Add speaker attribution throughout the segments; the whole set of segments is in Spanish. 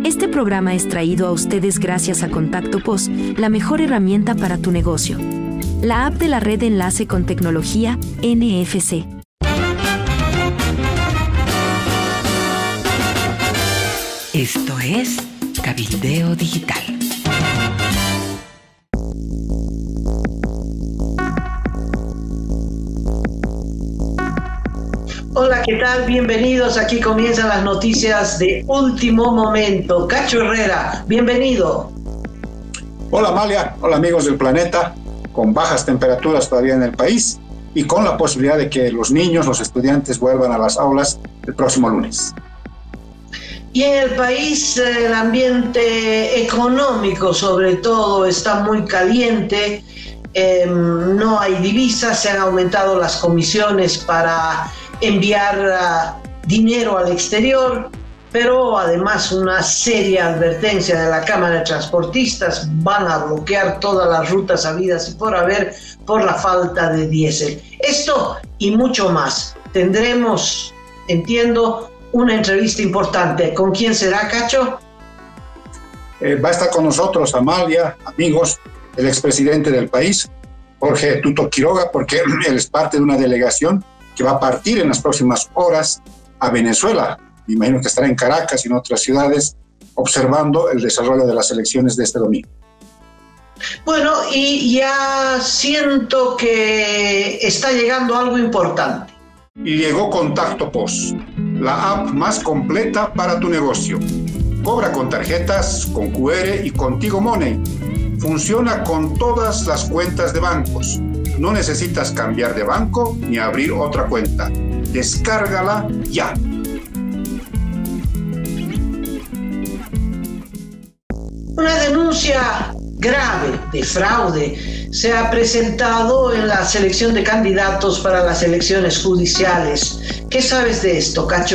Speaker 1: Este programa es traído a ustedes gracias a Contacto POS, la mejor herramienta para tu negocio. La app de la red de enlace con tecnología NFC.
Speaker 2: Esto es Cabildeo Digital.
Speaker 3: Hola, ¿qué tal? Bienvenidos. Aquí comienzan las noticias de último momento. Cacho Herrera, bienvenido.
Speaker 4: Hola Amalia, hola amigos del planeta, con bajas temperaturas todavía en el país y con la posibilidad de que los niños, los estudiantes vuelvan a las aulas el próximo lunes.
Speaker 3: Y en el país el ambiente económico sobre todo está muy caliente, no hay divisas, se han aumentado las comisiones para enviar dinero al exterior, pero además una seria advertencia de la Cámara de Transportistas: van a bloquear todas las rutas habidas y por haber por la falta de diésel. Esto y mucho más. Tendremos, entiendo, una entrevista importante. ¿Con quién será, Cacho?
Speaker 4: Va a estar con nosotros, Amalia, amigos, el expresidente del país, Jorge Tuto Quiroga, porque él es parte de una delegación que va a partir en las próximas horas a Venezuela. Me imagino que estará en Caracas y en otras ciudades observando el desarrollo de las elecciones de este domingo.
Speaker 3: Bueno, y ya siento que está llegando algo importante.
Speaker 4: Y llegó Contacto POS, la app más completa para tu negocio. Cobra con tarjetas, con QR y Contigo Money. Funciona con todas las cuentas de bancos. No necesitas cambiar de banco ni abrir otra cuenta. Descárgala ya.
Speaker 3: Una denuncia grave de fraude se ha presentado en la selección de candidatos para las elecciones judiciales. ¿Qué sabes de esto, Cacho?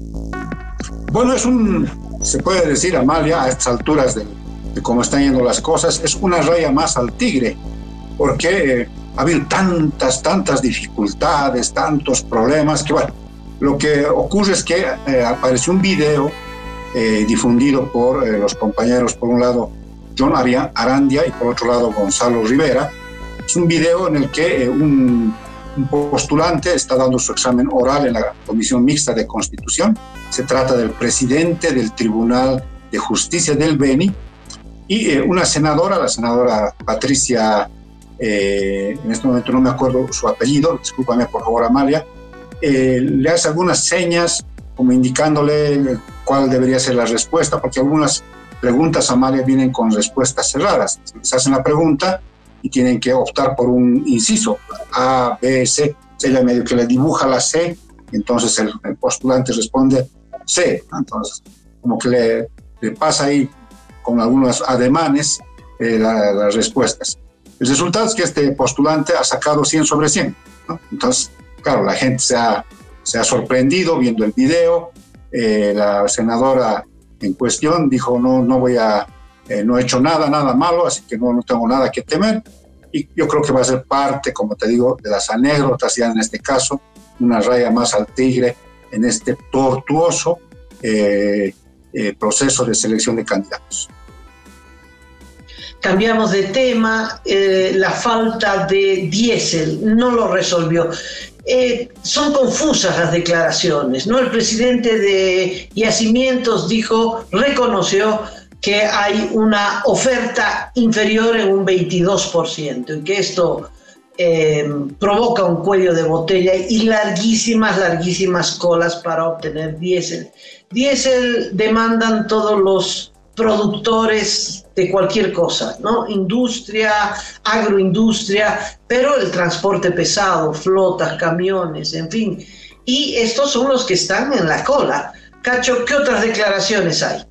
Speaker 4: Bueno, se puede decir, Amalia, a estas alturas de cómo están yendo las cosas, es una raya más al tigre, porque ha habido tantas dificultades, tantos problemas, que bueno, lo que ocurre es que apareció un video difundido por los compañeros, por un lado John Arandia y por otro lado Gonzalo Rivera. Es un video en el que un postulante está dando su examen oral en la Comisión Mixta de Constitución. Se trata del presidente del Tribunal de Justicia del Beni y una senadora, la senadora Patricia, en este momento no me acuerdo su apellido, discúlpame por favor Amalia, le hace algunas señas como indicándole cuál debería ser la respuesta, porque algunas preguntas, Amalia, vienen con respuestas cerradas. Se hacen la pregunta y tienen que optar por un inciso, A, B, C. Ella medio que le dibuja la C, entonces el postulante responde C. Entonces, como que le pasa ahí con algunos ademanes las respuestas. El resultado es que este postulante ha sacado 100 sobre 100, ¿no? Entonces, claro, la gente se ha sorprendido viendo el video. La senadora en cuestión dijo, no he hecho nada malo, así que no tengo nada que temer. Y yo creo que va a ser parte, como te digo, de las anécdotas, ya en este caso, una raya más al tigre en este tortuoso proceso de selección de candidatos.
Speaker 3: Cambiamos de tema. La falta de diésel no lo resolvió. Son confusas las declaraciones, ¿no? El presidente de Yacimientos reconoció que hay una oferta inferior en un 22% y que esto provoca un cuello de botella y larguísimas colas para obtener diésel. Diésel demandan todos los productores de cualquier cosa, ¿no? Industria, agroindustria, pero el transporte pesado, flotas, camiones, en fin. Y estos son los que están en la cola. Cacho, ¿qué otras declaraciones hay?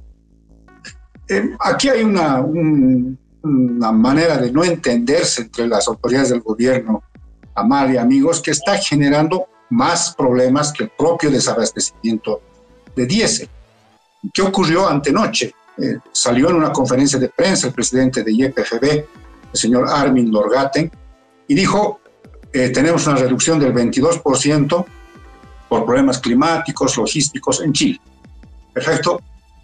Speaker 4: Aquí hay una manera de no entenderse entre las autoridades del gobierno, Amalia, amigos, que está generando más problemas que el propio desabastecimiento de diésel. ¿Qué ocurrió antenoche? Salió en una conferencia de prensa el presidente de YPFB, el señor Armin Norgaten, y dijo, tenemos una reducción del 22% por problemas climáticos, logísticos en Chile. Perfecto.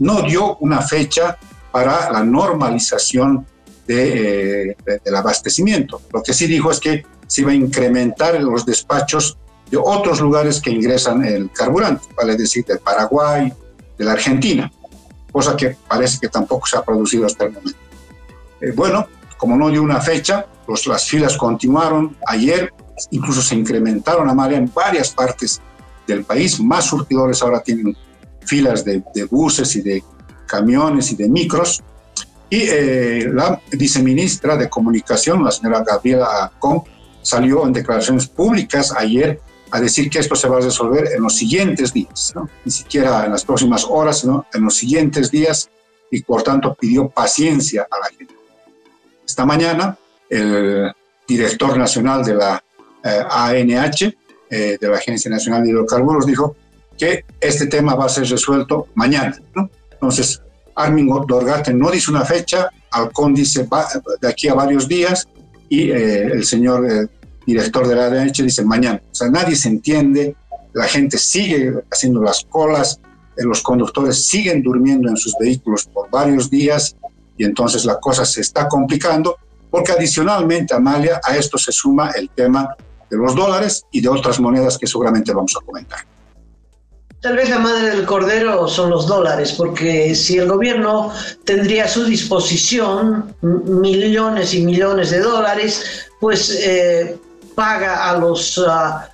Speaker 4: no dio una fecha para la normalización del abastecimiento. Lo que sí dijo es que se iba a incrementar los despachos de otros lugares que ingresan el carburante, vale decir, del Paraguay, de la Argentina, cosa que parece que tampoco se ha producido hasta el momento. Bueno, como no dio una fecha, las filas continuaron. Ayer incluso se incrementaron, Amalia, en varias partes del país. Más surtidores ahora tienen filas de buses y de camiones y de micros. Y la viceministra de Comunicación, la señora Gabriela Acón, salió en declaraciones públicas ayer a decir que esto se va a resolver en los siguientes días, ¿no? Ni siquiera en las próximas horas, sino en los siguientes días, y por tanto pidió paciencia a la gente. Esta mañana, el director nacional de la ANH, de la Agencia Nacional de Hidrocarburos, dijo que este tema va a ser resuelto mañana, ¿no? Entonces, Armin Dorgate no dice una fecha, Alcón dice de aquí a varios días, y el señor director de la ANH dice mañana. O sea, nadie se entiende, la gente sigue haciendo las colas, los conductores siguen durmiendo en sus vehículos por varios días, y entonces la cosa se está complicando, porque adicionalmente, Amalia, a esto se suma el tema de los dólares y de otras monedas que seguramente vamos a comentar.
Speaker 3: Tal vez la madre del cordero son los dólares, porque si el gobierno tendría a su disposición millones y millones de dólares, pues paga a los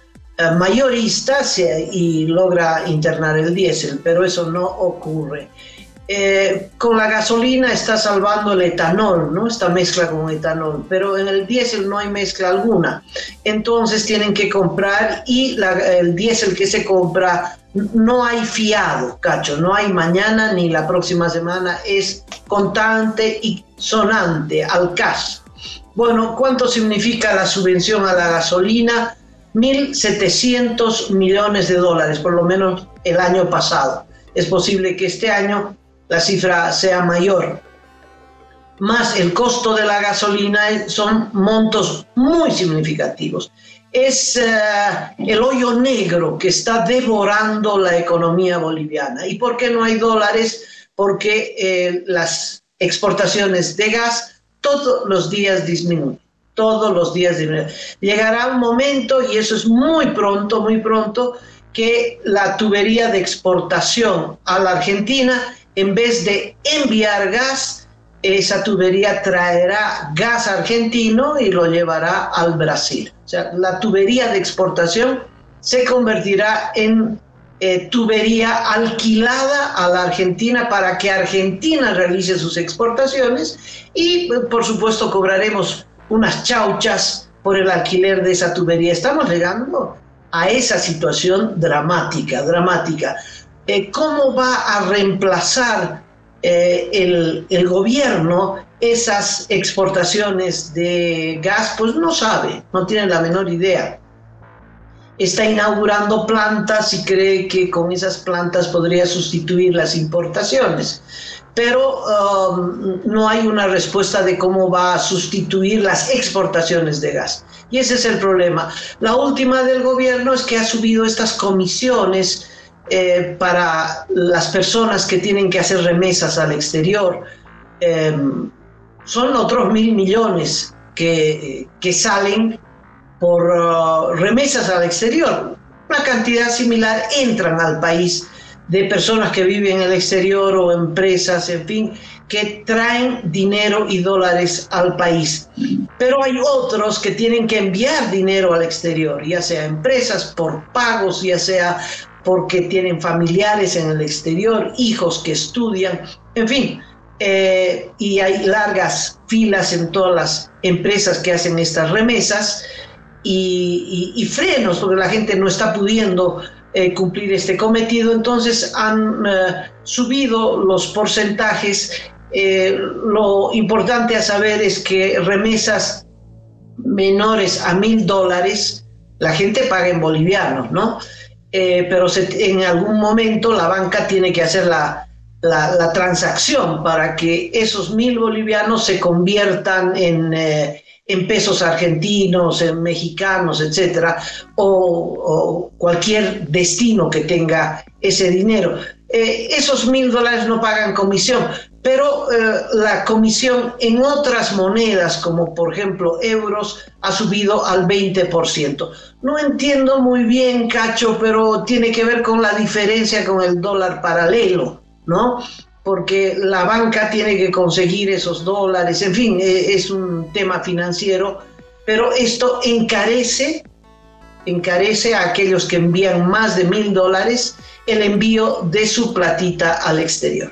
Speaker 3: mayoristas y logra internar el diésel, pero eso no ocurre. Con la gasolina está salvando el etanol, ¿no? Esta mezcla con etanol, pero en el diésel no hay mezcla alguna. Entonces tienen que comprar, y el diésel que se compra no hay fiado, Cacho, no hay mañana ni la próxima semana, es contante y sonante, al cash. Bueno, ¿cuánto significa la subvención a la gasolina? 1.700 millones de dólares, por lo menos el año pasado. Es posible que este año la cifra sea mayor. Más el costo de la gasolina, son montos muy significativos. Es el hoyo negro que está devorando la economía boliviana. ¿Y por qué no hay dólares? Porque las exportaciones de gas todos los días disminuyen. Todos los días disminuyen. Llegará un momento, y eso es muy pronto, que la tubería de exportación a la Argentina, en vez de enviar gas, esa tubería traerá gas argentino y lo llevará al Brasil. O sea, la tubería de exportación se convertirá en tubería alquilada a la Argentina para que Argentina realice sus exportaciones, y por supuesto cobraremos unas chauchas por el alquiler de esa tubería. Estamos llegando a esa situación dramática. ¿Cómo va a reemplazar el gobierno esas exportaciones de gas? Pues no sabe, no tiene la menor idea. Está inaugurando plantas y cree que con esas plantas podría sustituir las importaciones, pero no hay una respuesta de cómo va a sustituir las exportaciones de gas. Y ese es el problema. La última del gobierno es que ha subido estas comisiones para las personas que tienen que hacer remesas al exterior. Son otros 1.000 millones que salen por remesas al exterior. Una cantidad similar entran al país de personas que viven en el exterior o empresas, en fin, que traen dinero y dólares al país. Pero hay otros que tienen que enviar dinero al exterior, ya sea empresas por pagos, ya sea porque tienen familiares en el exterior, hijos que estudian, en fin. Y hay largas filas en todas las empresas que hacen estas remesas y frenos, porque la gente no está pudiendo cumplir este cometido. Entonces han subido los porcentajes. Lo importante a saber es que remesas menores a $1.000, la gente paga en bolivianos, ¿no? Pero en algún momento la banca tiene que hacer la transacción para que esos 1.000 bolivianos se conviertan en en pesos argentinos, en mexicanos, etcétera, o cualquier destino que tenga ese dinero. Esos $1.000 no pagan comisión, pero la comisión en otras monedas, como por ejemplo euros, ha subido al 20%. No entiendo muy bien, Cacho, pero tiene que ver con la diferencia con el dólar paralelo, ¿no? Porque la banca tiene que conseguir esos dólares, en fin, es un tema financiero, pero esto encarece a aquellos que envían más de $1.000 el envío de su platita al exterior.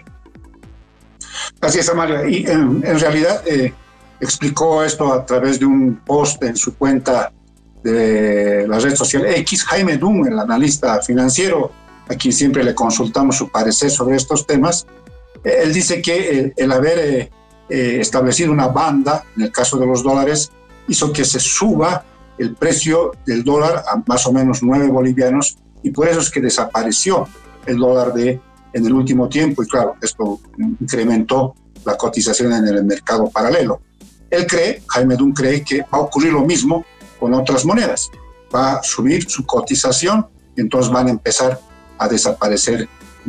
Speaker 4: Así es, Amalia, y en realidad explicó esto a través de un post en su cuenta de la red social X. Jaime Dunn, el analista financiero, a quien siempre le consultamos su parecer sobre estos temas, él dice que el haber establecido una banda, en el caso de los dólares, hizo que se suba el precio del dólar a más o menos 9 bolivianos, y por eso es que desapareció el dólar en el último tiempo, y claro, esto incrementó la cotización en el mercado paralelo. Jaime Dunn cree que va a ocurrir lo mismo con otras monedas. Va a subir su cotización, y entonces van a empezar a desaparecer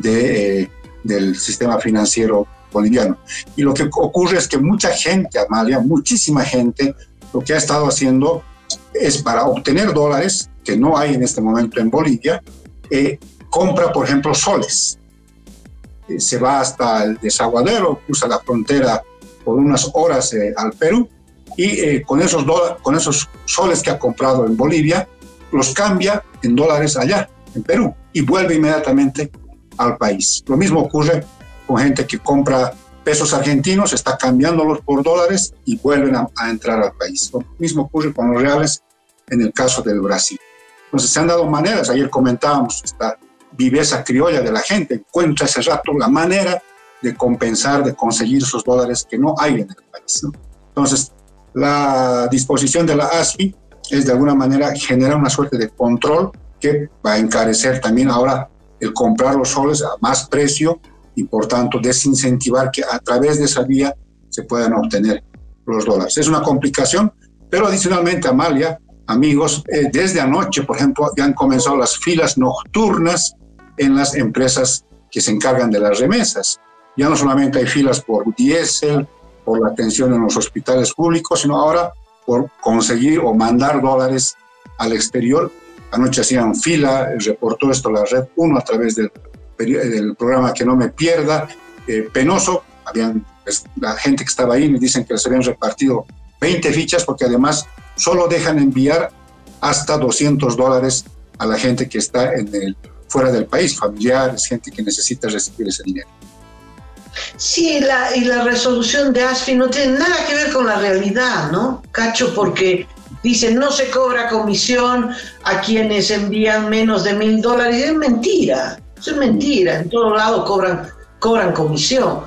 Speaker 4: del sistema financiero boliviano. Y lo que ocurre es que mucha gente, Amalia, muchísima gente, lo que ha estado haciendo es, para obtener dólares, que no hay en este momento en Bolivia, compra, por ejemplo, soles. Se va hasta el desaguadero, cruza la frontera por unas horas al Perú, y con esos soles que ha comprado en Bolivia, los cambia en dólares allá, en Perú, y vuelve inmediatamente al país. Lo mismo ocurre con gente que compra pesos argentinos, está cambiándolos por dólares y vuelven a entrar al país. Lo mismo ocurre con los reales en el caso del Brasil. Entonces se han dado maneras, ayer comentábamos esta viveza criolla de la gente, encuentra ese rato la manera de compensar, de conseguir esos dólares que no hay en el país, ¿no? Entonces la disposición de la ASFI es de alguna manera generar una suerte de control que va a encarecer también ahora el comprar los soles a más precio, y por tanto desincentivar que a través de esa vía se puedan obtener los dólares. Es una complicación, pero adicionalmente, Amalia, amigos, desde anoche, por ejemplo, ya han comenzado las filas nocturnas en las empresas que se encargan de las remesas. Ya no solamente hay filas por diésel, por la atención en los hospitales públicos, sino ahora por conseguir o mandar dólares al exterior. Anoche hacían fila, reportó esto la Red 1 a través del programa Que No Me Pierda. Penoso, la gente que estaba ahí me dicen que les habían repartido 20 fichas, porque además solo dejan enviar hasta $200 a la gente que está fuera del país, familiares, gente que necesita recibir ese dinero.
Speaker 3: Sí, y la resolución de ASFI no tiene nada que ver con la realidad, ¿no, Cacho? Porque dicen no se cobra comisión a quienes envían menos de $1.000. Es mentira, eso es mentira. En todo lado cobran comisión.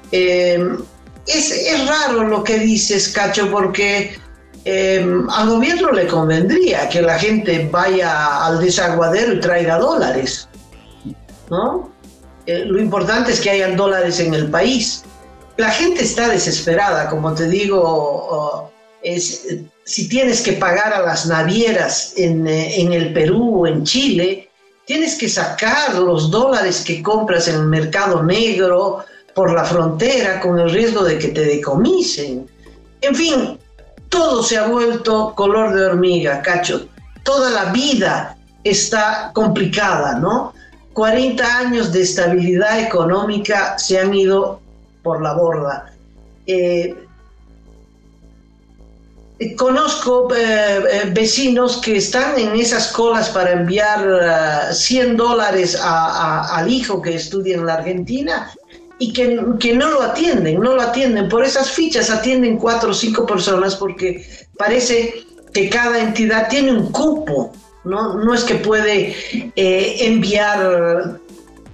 Speaker 3: Es raro lo que dices, Cacho, porque al gobierno le convendría que la gente vaya al desaguadero y traiga dólares, ¿no? Lo importante es que hayan dólares en el país. La gente está desesperada, como te digo. Si tienes que pagar a las navieras en el Perú o en Chile, tienes que sacar los dólares que compras en el mercado negro por la frontera con el riesgo de que te decomisen. En fin, todo se ha vuelto color de hormiga, Cacho. Toda la vida está complicada, ¿no? 40 años de estabilidad económica se han ido por la borda. Conozco vecinos que están en esas colas para enviar $100 al hijo que estudia en la Argentina y que no lo atienden. Por esas fichas atienden 4 o 5 personas, porque parece que cada entidad tiene un cupo. No es que puede enviar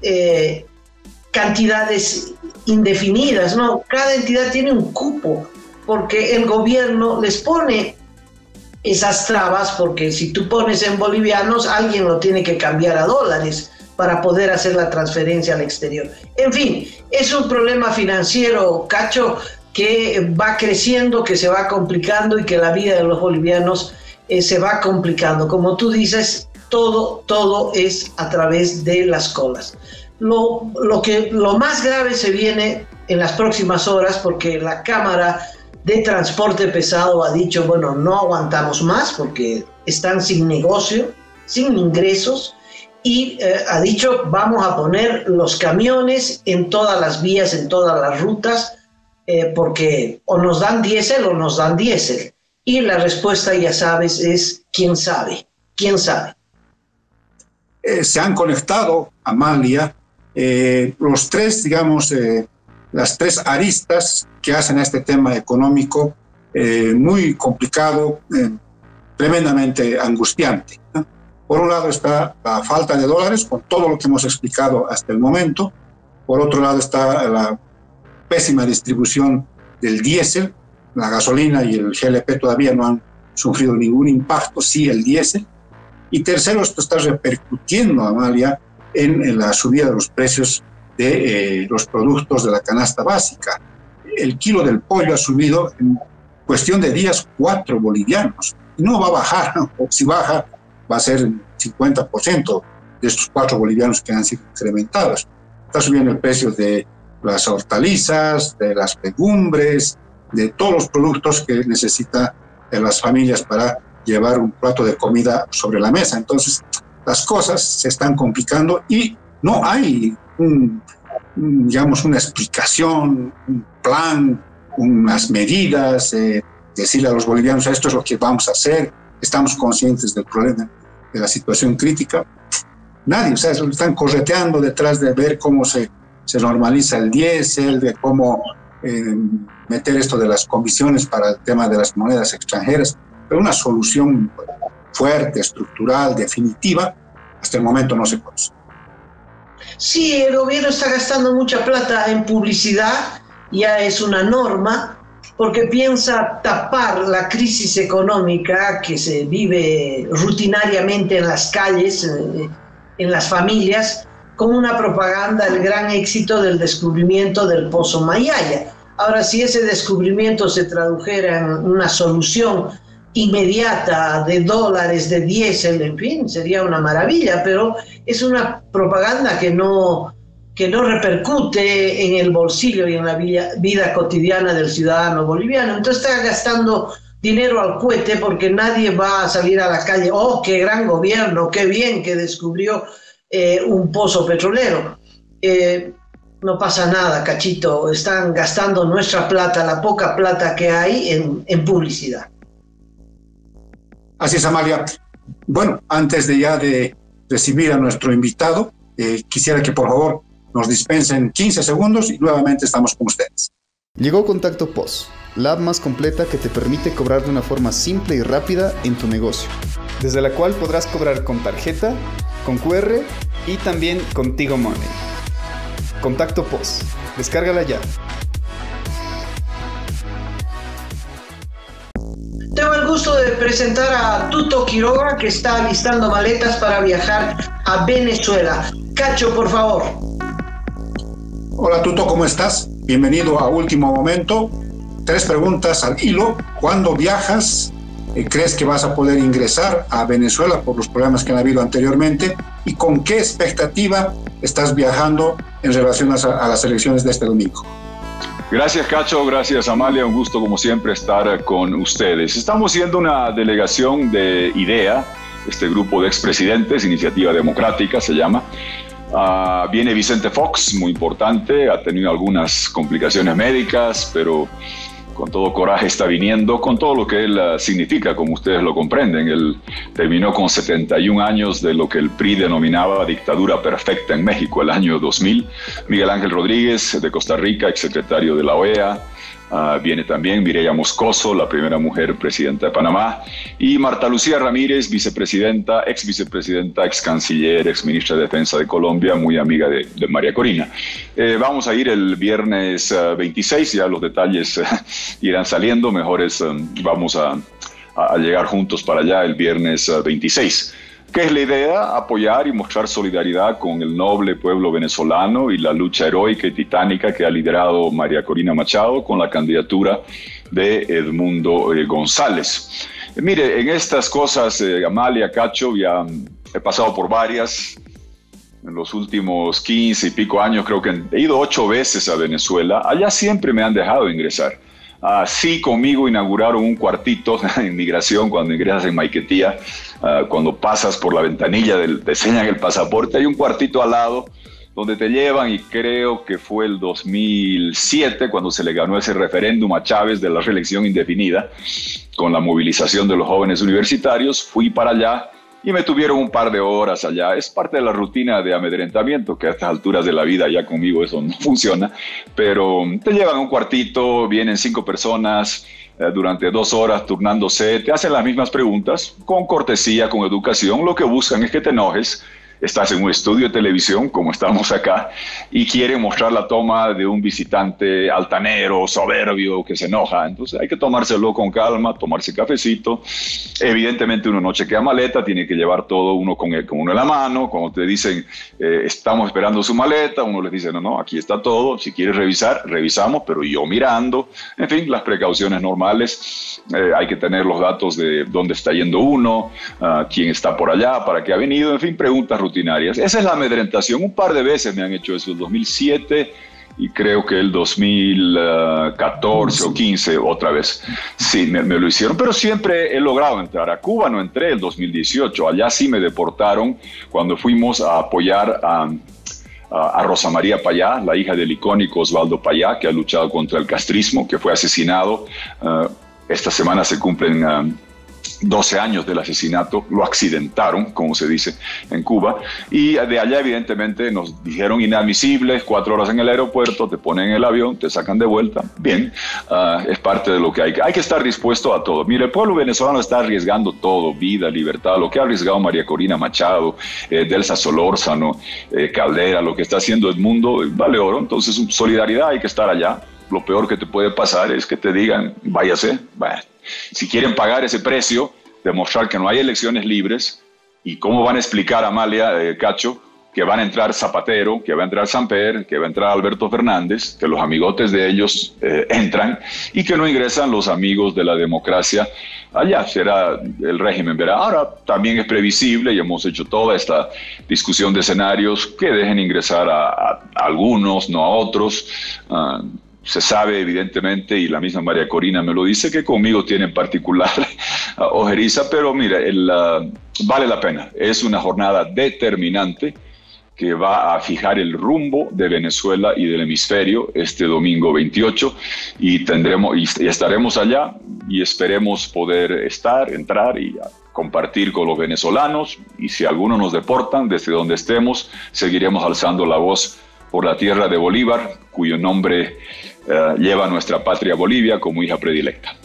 Speaker 3: cantidades indefinidas, no, cada entidad tiene un cupo, porque el gobierno les pone esas trabas, porque si tú pones en bolivianos, alguien lo tiene que cambiar a dólares para poder hacer la transferencia al exterior. En fin, es un problema financiero, Cacho, que va creciendo, que se va complicando y que la vida de los bolivianos se va complicando. Como tú dices, todo es a través de las colas. Lo más grave se viene en las próximas horas, porque la Cámara de Transporte Pesado ha dicho, bueno, no aguantamos más porque están sin negocio, sin ingresos, y ha dicho, vamos a poner los camiones en todas las vías, en todas las rutas, porque o nos dan diésel o nos dan diésel. Y la respuesta, ya sabes, es ¿quién sabe? ¿Quién sabe?
Speaker 4: Se han conectado, Amalia, los tres, digamos, las tres aristas que hacen a este tema económico muy complicado, tremendamente angustiante, ¿no? Por un lado está la falta de dólares, con todo lo que hemos explicado hasta el momento. Por otro lado está la pésima distribución del diésel. La gasolina y el GLP todavía no han sufrido ningún impacto, sí el diésel. Y tercero, esto está repercutiendo, Amalia, en la subida de los precios de los productos de la canasta básica. El kilo del pollo ha subido en cuestión de días 4 bolivianos. Y no va a bajar, ¿no? O si baja, va a ser 50% de estos 4 bolivianos que han sido incrementados. Está subiendo el precio de las hortalizas, de las legumbres, de todos los productos que necesitan las familias para llevar un plato de comida sobre la mesa. Entonces, las cosas se están complicando y no hay digamos, una explicación, un plan, unas medidas, decirle a los bolivianos, esto es lo que vamos a hacer, estamos conscientes del problema, de la situación crítica. Nadie, o sea, están correteando detrás de ver cómo se normaliza el diésel, de cómo meter esto de las comisiones para el tema de las monedas extranjeras, pero una solución fuerte, estructural, definitiva, hasta el momento no se conoce.
Speaker 3: Sí, el gobierno está gastando mucha plata en publicidad, ya es una norma, porque piensa tapar la crisis económica que se vive rutinariamente en las calles, en las familias, con una propaganda del gran éxito del descubrimiento del Pozo Mayaya. Ahora, si ese descubrimiento se tradujera en una solución inmediata de dólares, de diésel, en fin, sería una maravilla, pero es una propaganda que no repercute en el bolsillo y en la vida cotidiana del ciudadano boliviano. Entonces está gastando dinero al cohete, porque nadie va a salir a la calle, oh, qué gran gobierno, qué bien que descubrió un pozo petrolero. No pasa nada, Cachito, están gastando nuestra plata, la poca plata que hay, en publicidad.
Speaker 4: Así es, Amalia. Bueno, antes de recibir a nuestro invitado, quisiera que por favor nos dispensen 15 segundos y nuevamente estamos con ustedes.
Speaker 5: Llegó Contacto POS, la app más completa que te permite cobrar de una forma simple y rápida en tu negocio, desde la cual podrás cobrar con tarjeta, con QR y también con Tigo Money. Contacto POS, descárgala ya.
Speaker 3: Tengo el gusto de presentar a Tuto Quiroga, que está alistando maletas para viajar a Venezuela. Cacho, por favor.
Speaker 4: Hola, Tuto, ¿cómo estás? Bienvenido a Último Momento. 3 preguntas al hilo. ¿Cuándo viajas? ¿Crees que vas a poder ingresar a Venezuela por los problemas que han habido anteriormente? ¿Y con qué expectativa estás viajando en relación a las elecciones de este domingo?
Speaker 6: Gracias, Cacho. Gracias, Amalia. Un gusto, como siempre, estar con ustedes. Estamos siendo una delegación de IDEA, este grupo de expresidentes, Iniciativa Democrática se llama. Viene Vicente Fox, muy importante, ha tenido algunas complicaciones médicas, pero con todo coraje está viniendo, con todo lo que él significa, como ustedes lo comprenden. Él terminó con 71 años de lo que el PRI denominaba dictadura perfecta en México, el año 2000. Miguel Ángel Rodríguez, de Costa Rica, exsecretario de la OEA. Viene también Mireya Moscoso, la primera mujer presidenta de Panamá, y Marta Lucía Ramírez, vicepresidenta, ex canciller, ex ministra de Defensa de Colombia, muy amiga de María Corina. Vamos a ir el viernes 26, ya los detalles irán saliendo, mejores vamos a llegar juntos para allá el viernes 26. ¿Qué es la idea? Apoyar y mostrar solidaridad con el noble pueblo venezolano y la lucha heroica y titánica que ha liderado María Corina Machado con la candidatura de Edmundo González. Mire, en estas cosas, Amalia, Cacho, ya he pasado por varias. En los últimos 15 y pico años creo que he ido 8 veces a Venezuela. Allá siempre me han dejado ingresar. Sí, conmigo inauguraron un cuartito de inmigración cuando ingresas en Maiquetía. Cuando pasas por la ventanilla, te enseñan el pasaporte. Hay un cuartito al lado donde te llevan, y creo que fue el 2007 cuando se le ganó ese referéndum a Chávez de la reelección indefinida con la movilización de los jóvenes universitarios. Fui para allá y me tuvieron un par de horas allá. Es parte de la rutina de amedrentamiento, que a estas alturas de la vida ya conmigo eso no funciona, pero te llevan a un cuartito, vienen 5 personas durante 2 horas turnándose, te hacen las mismas preguntas, con cortesía, con educación. Lo que buscan es que te enojes. Estás en un estudio de televisión, como estamos acá, y quieren mostrar la toma de un visitante altanero, soberbio, que se enoja. Entonces hay que tomárselo con calma, tomarse cafecito. Evidentemente uno no chequea maleta, tiene que llevar todo uno con uno en la mano. Cuando te dicen, estamos esperando su maleta, uno les dice, no, aquí está todo. Si quieres revisar, revisamos, pero yo mirando. En fin, las precauciones normales. Hay que tener los datos de dónde está yendo uno, quién está por allá, para qué ha venido, en fin, preguntas rutinarias. Esa es la amedrentación. Un par de veces me han hecho eso, el 2007 y creo que el 2014 o 15 otra vez. Sí, me lo hicieron, pero siempre he logrado entrar. A Cuba no entré el 2018, allá sí me deportaron cuando fuimos a apoyar a Rosa María Payá, la hija del icónico Osvaldo Payá, que ha luchado contra el castrismo, que fue asesinado. Esta semana se cumplen 12 años del asesinato, lo accidentaron, como se dice en Cuba, y de allá evidentemente nos dijeron inadmisibles, 4 horas en el aeropuerto, te ponen en el avión, te sacan de vuelta. Bien, es parte de lo que hay que estar dispuesto a todo. Mire, el pueblo venezolano está arriesgando todo, vida, libertad, lo que ha arriesgado María Corina Machado, Delsa Solórzano, Caldera, lo que está haciendo Edmundo, vale oro. Entonces, solidaridad, hay que estar allá. Lo peor que te puede pasar es que te digan, váyase. Bueno, si quieren pagar ese precio, demostrar que no hay elecciones libres, y cómo van a explicar, Amalia, Cacho, que van a entrar Zapatero, que va a entrar Samper, que va a entrar Alberto Fernández, que los amigotes de ellos entran, y que no ingresan los amigos de la democracia. Allá será el régimen, verá. Ahora también es previsible, y hemos hecho toda esta discusión de escenarios, que dejen ingresar a algunos, no a otros. Se sabe evidentemente, y la misma María Corina me lo dice, que conmigo tiene en particular ojeriza, pero mira, vale la pena. Es una jornada determinante que va a fijar el rumbo de Venezuela y del hemisferio este domingo 28, y estaremos allá, y esperemos poder entrar y compartir con los venezolanos, y si algunos nos deportan desde donde estemos, seguiremos alzando la voz por la tierra de Bolívar, cuyo nombre lleva nuestra patria Bolivia como hija predilecta.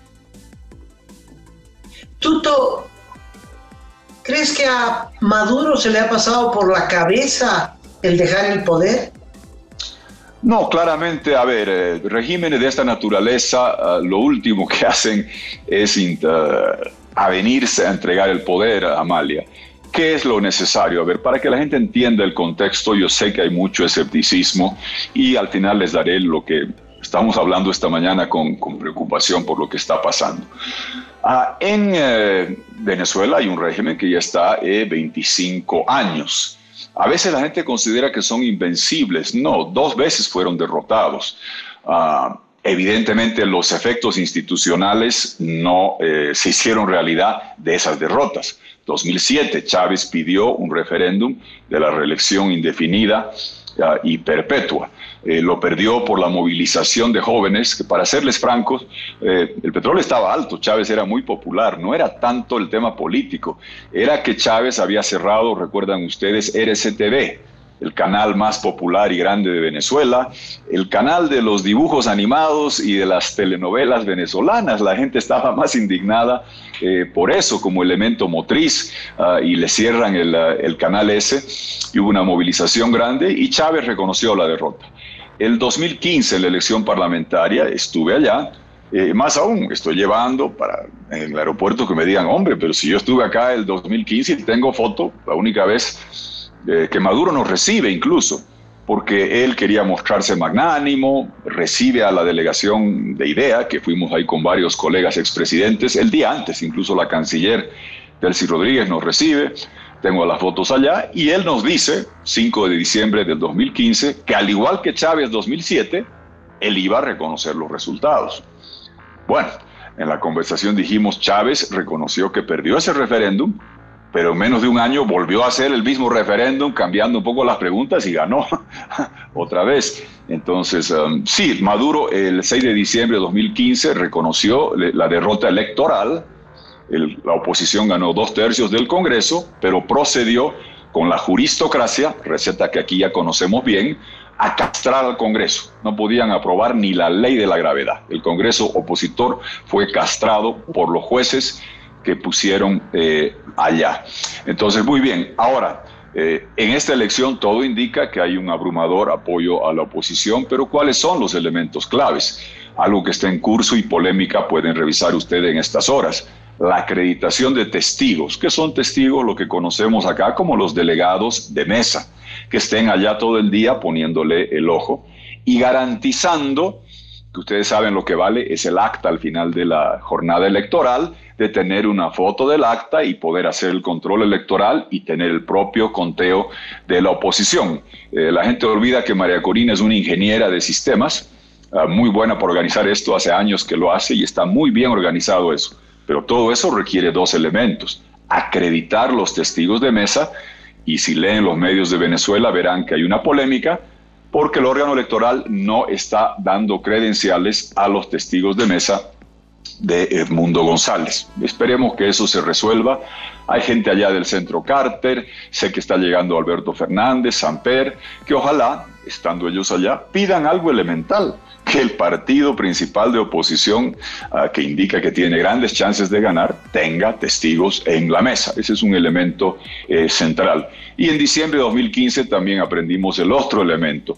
Speaker 3: Tuto, ¿crees que a Maduro se le ha pasado por la cabeza el dejar el poder?
Speaker 6: No, claramente, a ver, regímenes de esta naturaleza, lo último que hacen es avenirse a entregar el poder, Amalia. ¿Qué es lo necesario? A ver, para que la gente entienda el contexto, yo sé que hay mucho escepticismo, y al final les daré lo que estamos hablando esta mañana con preocupación por lo que está pasando. En Venezuela hay un régimen que ya está 25 años. A veces la gente considera que son invencibles. No, 2 veces fueron derrotados. Evidentemente los efectos institucionales no se hicieron realidad de esas derrotas. 2007, Chávez pidió un referéndum de la reelección indefinida y perpetua. Lo perdió por la movilización de jóvenes, que, para serles francos, el petróleo estaba alto, Chávez era muy popular, no era tanto el tema político, era que Chávez había cerrado, recuerdan ustedes, RCTV, el canal más popular y grande de Venezuela, el canal de los dibujos animados y de las telenovelas venezolanas. La gente estaba más indignada por eso como elemento motriz, y le cierran el canal ese, y hubo una movilización grande, y Chávez reconoció la derrota. El 2015, en la elección parlamentaria, estuve allá, Más aún, estoy llevando en el aeropuerto que me digan, hombre, pero si yo estuve acá el 2015 y tengo foto, la única vez que Maduro nos recibe incluso, porque él quería mostrarse magnánimo, recibe a la delegación de IDEA, que fuimos ahí con varios colegas expresidentes, el día antes, incluso la canciller Delcy Rodríguez nos recibe, tengo las fotos allá, y él nos dice, 5 de diciembre del 2015, que al igual que Chávez 2007, él iba a reconocer los resultados. Bueno, en la conversación dijimos, Chávez reconoció que perdió ese referéndum, pero en menos de un año volvió a hacer el mismo referéndum, cambiando un poco las preguntas y ganó otra vez. Entonces, sí, Maduro el 6 de diciembre de 2015 reconoció la derrota electoral. La oposición ganó 2/3 del Congreso, pero procedió con la juristocracia, receta que aquí ya conocemos bien, a castrar al Congreso. No podían aprobar ni la ley de la gravedad. El Congreso opositor fue castrado por los jueces que pusieron allá. Entonces, muy bien. Ahora, en esta elección todo indica que hay un abrumador apoyo a la oposición, pero ¿cuáles son los elementos claves? Algo que está en curso y polémica pueden revisar ustedes en estas horas. La acreditación de testigos. ¿Qué son testigos? Lo que conocemos acá como los delegados de mesa, que estén allá todo el día poniéndole el ojo y garantizando, que ustedes saben lo que vale, es el acta al final de la jornada electoral, de tener una foto del acta y poder hacer el control electoral y tener el propio conteo de la oposición. La gente olvida que María Corina es una ingeniera de sistemas, muy buena para organizar esto, hace años que lo hace y está muy bien organizado eso. Pero todo eso requiere 2 elementos: acreditar los testigos de mesa, y si leen los medios de Venezuela verán que hay una polémica porque el órgano electoral no está dando credenciales a los testigos de mesa de Edmundo González. Esperemos que eso se resuelva. Hay gente allá del Centro Carter, sé que está llegando Alberto Fernández, Samper, que ojalá, estando ellos allá, pidan algo elemental, que el partido principal de oposición, que indica que tiene grandes chances de ganar, tenga testigos en la mesa. Ese es un elemento central. Y en diciembre de 2015 también aprendimos el otro elemento,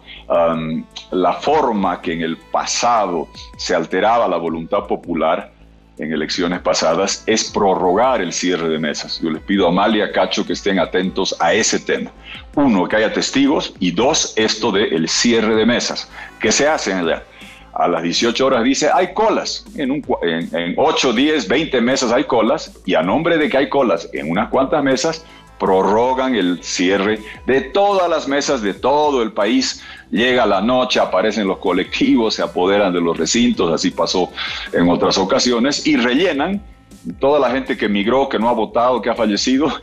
Speaker 6: la forma que en el pasado se alteraba la voluntad popular en elecciones pasadas es prorrogar el cierre de mesas. Yo les pido a Amalia, Cacho, que estén atentos a ese tema. 1, que haya testigos, y 2, esto del cierre de mesas. ¿Qué se hace allá? A las 18 horas dice, hay colas. En 8, 10, 20 mesas hay colas, y a nombre de que hay colas en unas cuantas mesas, prorrogan el cierre de todas las mesas de todo el país. Llega la noche, aparecen los colectivos, se apoderan de los recintos, así pasó en otras ocasiones, y rellenan. Toda la gente que emigró, que no ha votado, que ha fallecido,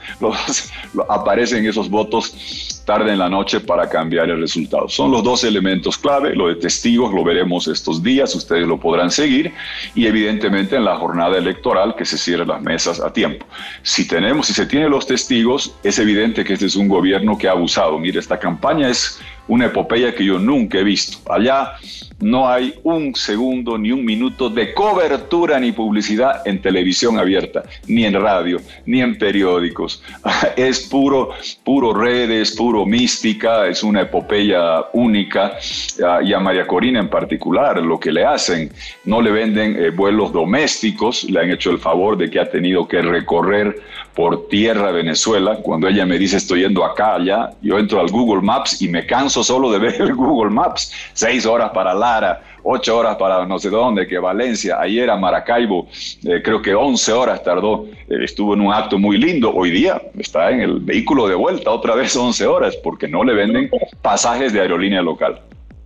Speaker 6: aparecen esos votos tarde en la noche para cambiar el resultado. Son los 2 elementos clave. Lo de testigos lo veremos estos días, ustedes lo podrán seguir, y evidentemente en la jornada electoral que se cierren las mesas a tiempo. Si se tienen los testigos, es evidente que este es un gobierno que ha abusado. Mire, esta campaña es una epopeya que yo nunca he visto. Allá no hay un segundo ni un minuto de cobertura ni publicidad en televisión abierta, ni en radio, ni en periódicos. Es puro redes, puro mística, es una epopeya única. Y a María Corina en particular, lo que le hacen, no le venden vuelos domésticos, le han hecho el favor de que ha tenido que recorrer por tierra Venezuela. Cuando ella me dice estoy yendo acá, allá, yo entro al Google Maps y me canso solo de ver el Google Maps. 6 horas para Lara, 8 horas para no sé dónde, que Valencia. Ayer a Maracaibo, creo que 11 horas tardó. Estuvo en un acto muy lindo. Hoy día está en el vehículo de vuelta otra vez 11 horas porque no le venden pasajes de aerolínea local.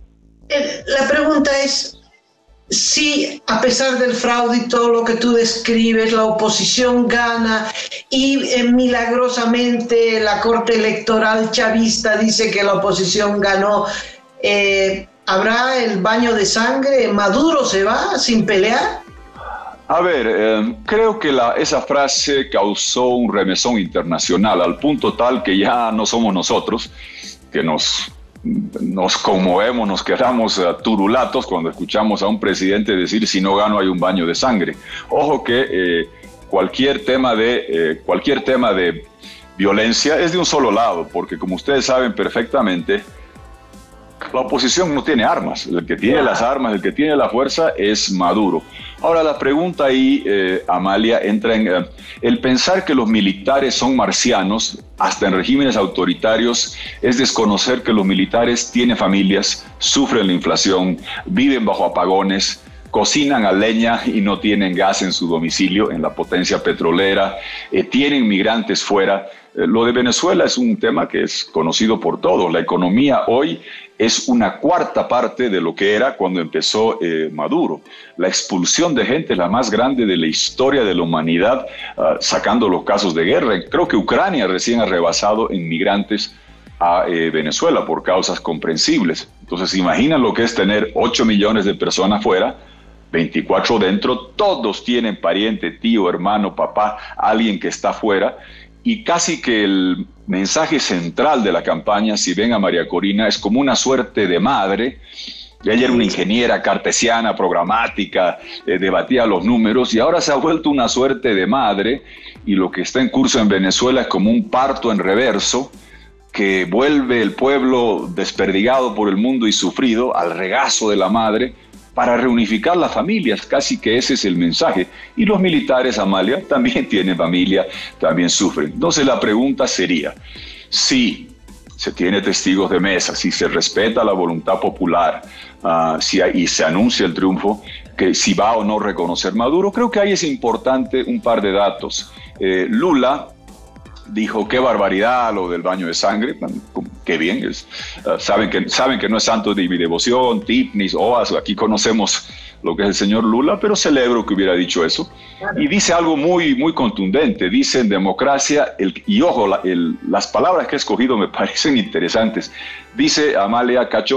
Speaker 3: La pregunta es, si a pesar del fraude y todo lo que tú describes, la oposición gana y milagrosamente la Corte Electoral chavista dice que la oposición ganó, ¿habrá el baño de sangre? ¿Maduro se va sin pelear?
Speaker 6: A ver, creo que esa frase causó un remesón internacional al punto tal que ya no somos nosotros, que nos conmovemos, nos quedamos turulatos cuando escuchamos a un presidente decir si no gano hay un baño de sangre. Ojo que cualquier tema de violencia es de un solo lado, porque como ustedes saben perfectamente, la oposición no tiene armas. El que tiene las armas, el que tiene la fuerza es Maduro. Ahora la pregunta ahí, Amalia, entra en el pensar que los militares son marcianos, hasta en regímenes autoritarios, es desconocer que los militares tienen familias, sufren la inflación, viven bajo apagones, cocinan a leña y no tienen gas en su domicilio, en la potencia petrolera, tienen migrantes fuera. Lo de Venezuela es un tema que es conocido por todos. La economía hoy es una cuarta parte de lo que era cuando empezó Maduro. La expulsión de gente es la más grande de la historia de la humanidad, sacando los casos de guerra. Creo que Ucrania recién ha rebasado en migrantes a Venezuela por causas comprensibles. Entonces, imaginan lo que es tener 8 millones de personas fuera, 24 dentro, todos tienen pariente, tío, hermano, papá, alguien que está fuera, y casi que el mensaje central de la campaña, si ven a María Corina, es como una suerte de madre. Ella era una ingeniera cartesiana, programática, debatía los números, y ahora se ha vuelto una suerte de madre, y lo que está en curso en Venezuela es como un parto en reverso, que vuelve el pueblo desperdigado por el mundo y sufrido al regazo de la madre, para reunificar las familias, casi que ese es el mensaje. Y los militares, Amalia, también tienen familia, también sufren. Entonces la pregunta sería, si se tiene testigos de mesa, si se respeta la voluntad popular y se anuncia el triunfo, que si va o no reconocer Maduro, creo que ahí es importante un par de datos. Lula dijo, qué barbaridad lo del baño de sangre, qué bien, saben que no es santo de mi devoción, Tipnis, Oas, aquí conocemos lo que es el señor Lula, pero celebro que hubiera dicho eso. Y dice algo muy, muy contundente, dice en democracia, y ojo, las palabras que he escogido me parecen interesantes, dice Amalia, Cacho,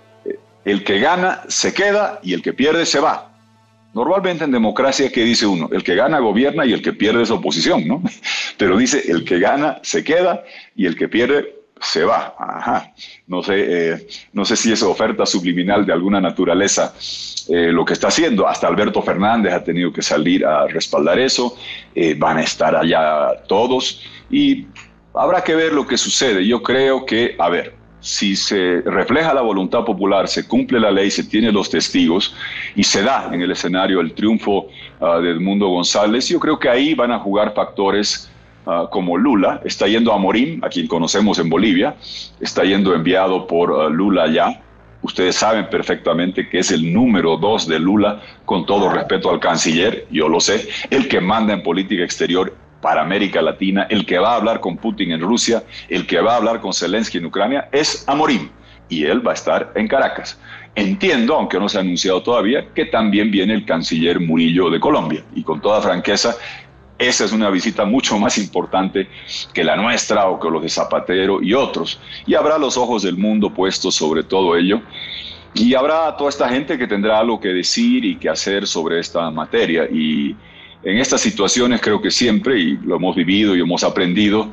Speaker 6: el que gana se queda y el que pierde se va. Normalmente en democracia, ¿qué dice uno? El que gana gobierna y el que pierde es oposición, ¿no? Pero dice, el que gana se queda y el que pierde se va. Ajá. No sé si es oferta subliminal de alguna naturaleza lo que está haciendo. Hasta Alberto Fernández ha tenido que salir a respaldar eso. Van a estar allá todos y habrá que ver lo que sucede. Yo creo que, a ver, si se refleja la voluntad popular, se cumple la ley, se tienen los testigos y se da en el escenario el triunfo de Edmundo González, yo creo que ahí van a jugar factores como Lula. Está yendo a Amorim, a quien conocemos en Bolivia, está yendo enviado por Lula allá. Ustedes saben perfectamente que es el número 2 de Lula, con todo respeto al canciller, yo lo sé, el que manda en política exterior para América Latina, el que va a hablar con Putin en Rusia, el que va a hablar con Zelensky en Ucrania, es Amorim, y él va a estar en Caracas. Entiendo, aunque no se ha anunciado todavía, que también viene el canciller Murillo de Colombia, y con toda franqueza, esa es una visita mucho más importante que la nuestra o que los de Zapatero y otros, y habrá los ojos del mundo puestos sobre todo ello, y habrá toda esta gente que tendrá algo que decir y que hacer sobre esta materia, y en estas situaciones creo que siempre, y lo hemos vivido y hemos aprendido,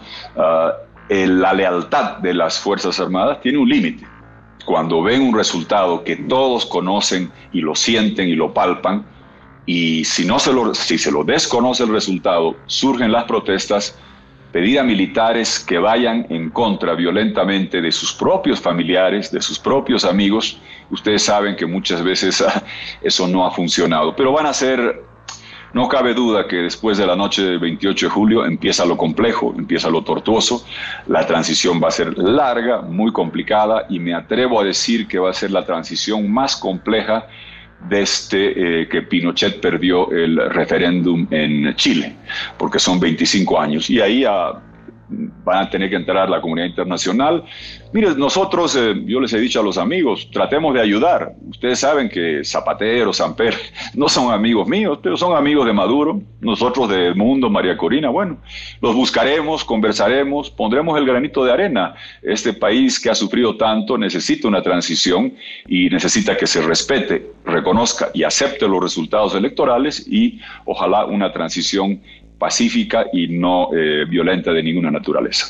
Speaker 6: la lealtad de las Fuerzas Armadas tiene un límite. Cuando ven un resultado que todos conocen y lo sienten y lo palpan, y si se lo desconoce el resultado, surgen las protestas, pedir a militares que vayan en contra violentamente de sus propios familiares, de sus propios amigos, ustedes saben que muchas veces eso no ha funcionado, pero van a ser... No cabe duda que después de la noche del 28 de julio empieza lo complejo, empieza lo tortuoso. La transición va a ser larga, muy complicada, y me atrevo a decir que va a ser la transición más compleja desde que Pinochet perdió el referéndum en Chile, porque son 25 años. Y ahí van a tener que entrar la comunidad internacional. Mire, nosotros, yo les he dicho a los amigos, tratemos de ayudar. Ustedes saben que Zapatero, Samper, no son amigos míos, pero son amigos de Maduro. Nosotros de Edmundo, María Corina, bueno, los buscaremos, conversaremos, pondremos el granito de arena. Este país que ha sufrido tanto necesita una transición y necesita que se respete, reconozca y acepte los resultados electorales y ojalá una transición pacífica y no violenta de ninguna naturaleza.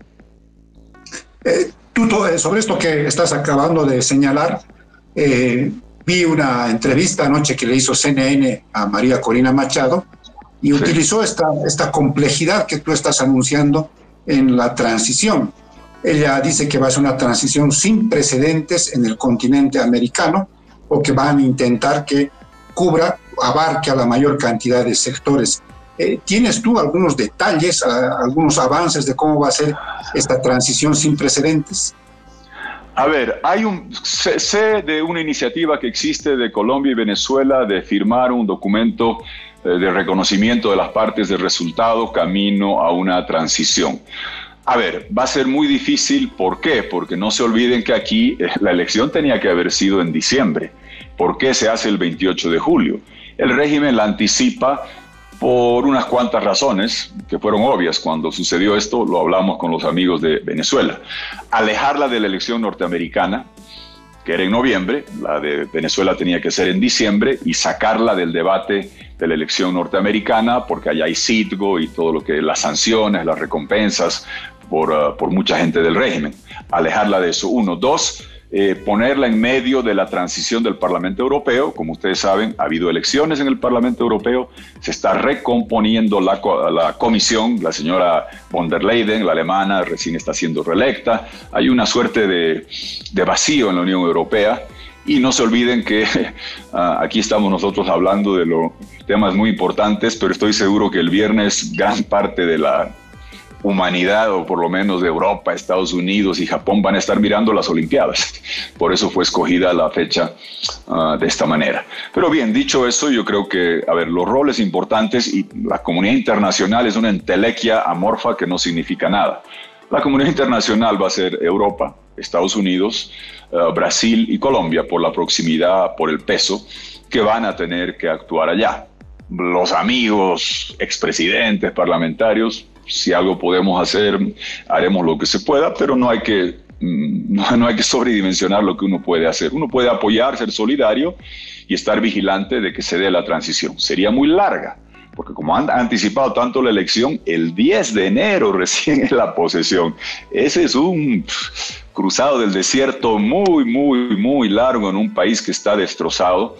Speaker 4: Sobre esto que estás acabando de señalar, vi una entrevista anoche que le hizo CNN a María Corina Machado y utilizó esta complejidad que tú estás anunciando en la transición. Ella dice que va a ser una transición sin precedentes en el continente americano, o que van a intentar que abarque a la mayor cantidad de sectores. ¿Tienes tú algunos detalles, algunos avances de cómo va a ser esta transición sin precedentes?
Speaker 6: A ver, sé de una iniciativa que existe de Colombia y Venezuela de firmar un documento de reconocimiento de las partes del resultado camino a una transición. A ver, va a ser muy difícil. ¿Por qué? Porque no se olviden que aquí la elección tenía que haber sido en diciembre. ¿Por qué se hace el 28 de julio? El régimen la anticipa por unas cuantas razones que fueron obvias. Cuando sucedió esto, lo hablamos con los amigos de Venezuela. Alejarla de la elección norteamericana, que era en noviembre, la de Venezuela tenía que ser en diciembre, y sacarla del debate de la elección norteamericana, porque allá hay Citgo y todo lo que las sanciones, las recompensas por mucha gente del régimen. Alejarla de eso, uno. Dos, ponerla en medio de la transición del Parlamento Europeo. Como ustedes saben, ha habido elecciones en el Parlamento Europeo, se está recomponiendo la comisión, la señora von der Leyen, la alemana, recién está siendo reelecta, hay una suerte de vacío en la Unión Europea, y no se olviden que aquí estamos nosotros hablando de los temas muy importantes, pero estoy seguro que el viernes gran parte de la humanidad, o por lo menos de Europa, Estados Unidos y Japón, van a estar mirando las Olimpiadas. Por eso fue escogida la fecha de esta manera. Pero bien, dicho eso, yo creo que, a ver, los roles importantes, y la comunidad internacional es una entelequia amorfa que no significa nada. La comunidad internacional va a ser Europa, Estados Unidos, Brasil y Colombia, por la proximidad, por el peso, que van a tener que actuar allá. Los amigos, expresidentes, parlamentarios, si algo podemos hacer, haremos lo que se pueda, pero no hay que sobredimensionar lo que uno puede hacer. Uno puede apoyar, ser solidario y estar vigilante de que se dé la transición. Sería muy larga, porque como han anticipado tanto la elección, el 10 de enero recién es la posesión. Ese es un cruzado del desierto muy, muy, muy largo en un país que está destrozado.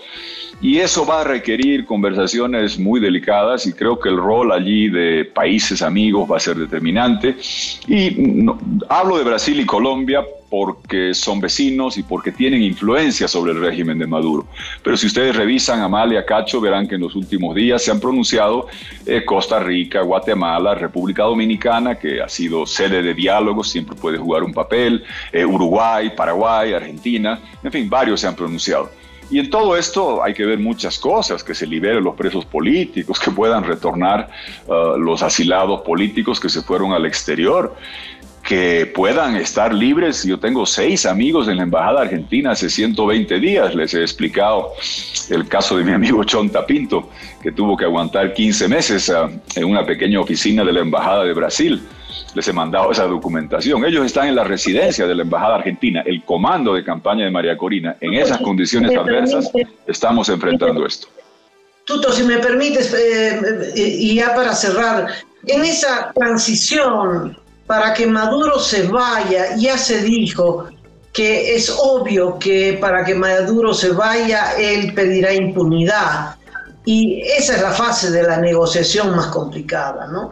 Speaker 6: Y eso va a requerir conversaciones muy delicadas, y creo que el rol allí de países amigos va a ser determinante. Y hablo de Brasil y Colombia porque son vecinos y porque tienen influencia sobre el régimen de Maduro. Pero si ustedes revisan, Amalia, Cacho, verán que en los últimos días se han pronunciado Costa Rica, Guatemala, República Dominicana, que ha sido sede de diálogos, siempre puede jugar un papel, Uruguay, Paraguay, Argentina, en fin, varios se han pronunciado. Y en todo esto hay que ver muchas cosas: que se liberen los presos políticos, que puedan retornar los asilados políticos que se fueron al exterior, que puedan estar libres. Yo tengo 6 amigos en la Embajada Argentina hace 120 días. Les he explicado el caso de mi amigo Chonta Pinto, que tuvo que aguantar 15 meses en una pequeña oficina de la Embajada de Brasil. Les he mandado esa documentación. Ellos están en la residencia de la Embajada Argentina, el comando de campaña de María Corina. En esas condiciones adversas estamos enfrentando esto.
Speaker 3: Tuto, si me permites, y ya para cerrar, en esa transición para que Maduro se vaya, ya se dijo que es obvio que para que Maduro se vaya, él pedirá impunidad. Y esa es la fase de la negociación más complicada, ¿no?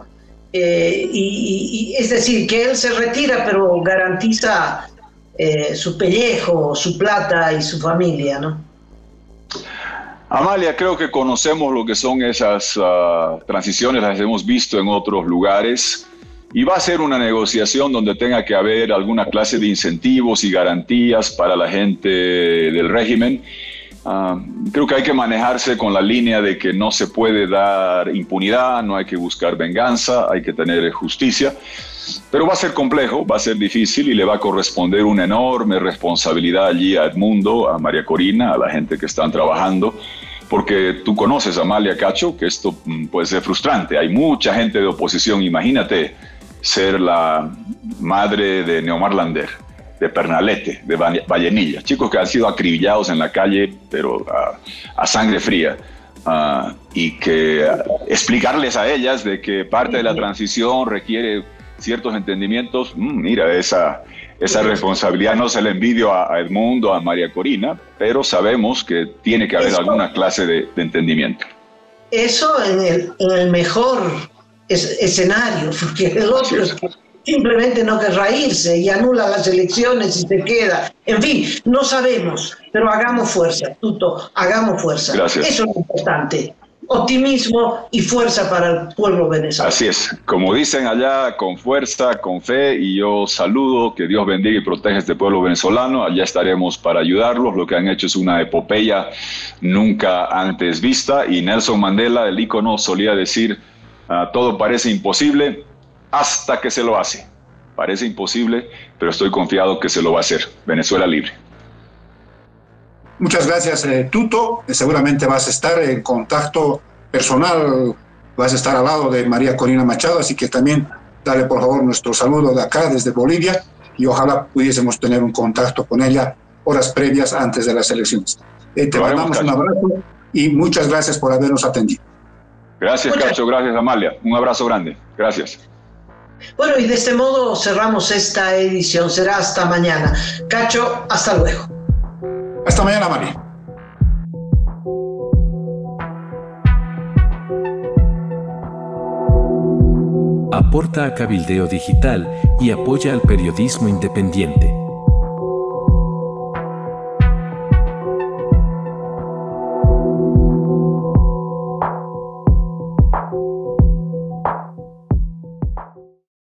Speaker 3: Y es decir, que él se retira, pero garantiza su pellejo, su plata y su familia, ¿no?
Speaker 6: Amalia, creo que conocemos lo que son esas transiciones, las hemos visto en otros lugares, y va a ser una negociación donde tenga que haber alguna clase de incentivos y garantías para la gente del régimen. Creo que hay que manejarse con la línea de que no se puede dar impunidad, no hay que buscar venganza, hay que tener justicia, pero va a ser complejo, va a ser difícil, y le va a corresponder una enorme responsabilidad allí a Edmundo, a María Corina, a la gente que están trabajando, porque tú conoces, Amalia, Cacho, que esto puede ser frustrante. Hay mucha gente de oposición. Imagínate ser la madre de Neomar Lander, de Pernalete, de Vallenilla, chicos que han sido acribillados en la calle, pero a sangre fría, y que explicarles a ellas de que parte de la transición requiere ciertos entendimientos. Mira, esa responsabilidad no se la envidio a Edmundo, a María Corina, pero sabemos que tiene que haber alguna clase de entendimiento. Eso
Speaker 3: en el mejor escenario, porque el otro es simplemente no querrá irse y anula las elecciones y se queda. En fin, no sabemos, pero hagamos fuerza, Tuto, hagamos fuerza.
Speaker 6: Gracias.
Speaker 3: Eso es lo importante. Optimismo y fuerza para el pueblo venezolano.
Speaker 6: Así es, como dicen allá, con fuerza, con fe, y yo saludo, que Dios bendiga y proteja a este pueblo venezolano. Allá estaremos para ayudarlos. Lo que han hecho es una epopeya nunca antes vista, y Nelson Mandela, el ícono, solía decir, todo parece imposible hasta que se lo hace. Parece imposible, pero estoy confiado que se lo va a hacer. Venezuela libre.
Speaker 4: Muchas gracias, Tuto. Seguramente vas a estar en contacto personal, vas a estar al lado de María Corina Machado, así que también dale por favor nuestro saludo de acá, desde Bolivia, y ojalá pudiésemos tener un contacto con ella horas previas antes de las elecciones. Te mandamos un abrazo y muchas gracias por habernos atendido.
Speaker 6: Gracias, Cacho. Gracias, Amalia. Un abrazo grande. Gracias.
Speaker 3: Bueno, y de este modo cerramos esta edición. Será hasta mañana. Cacho, hasta luego.
Speaker 4: Hasta mañana, María.
Speaker 7: Aporta a Cabildeo Digital y apoya al periodismo independiente.